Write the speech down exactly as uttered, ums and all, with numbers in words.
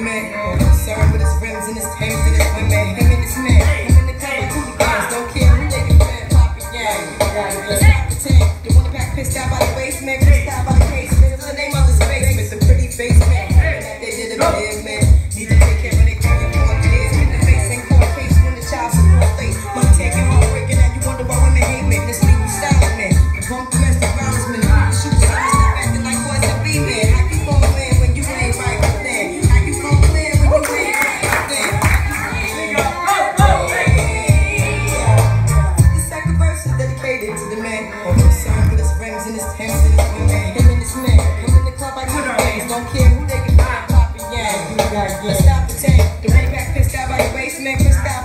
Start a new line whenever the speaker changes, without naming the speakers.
women. Concerned with his friends and his tames and his women. Him and his man. Him and the cover two guys. Don't care who they can fan, pop it, yeah. Let's stop the tank. The one back pissed out by the basement. Pissed out by the casement. It's the name of his basement. The pretty face man. That they did a bit, man. Need to take care when they come in for kids. In the face and court case when the child support late. Money taking, heartbreaking, and you wonder why women hate men. This legal style man. The punk domestic violence man. Shoot the signs, stop acting like boys and be men. How you gon' win when you ain't right with them? How you gon' win when you ain't right with them? This second verse is dedicated to the man. Concerned with his friends and his Timbs and his women. Him and his man. Him in the club like two days. Don't care who they can find, pop it, yeah. Let's stop the tank. The way back pissed out by the basement, pissed out.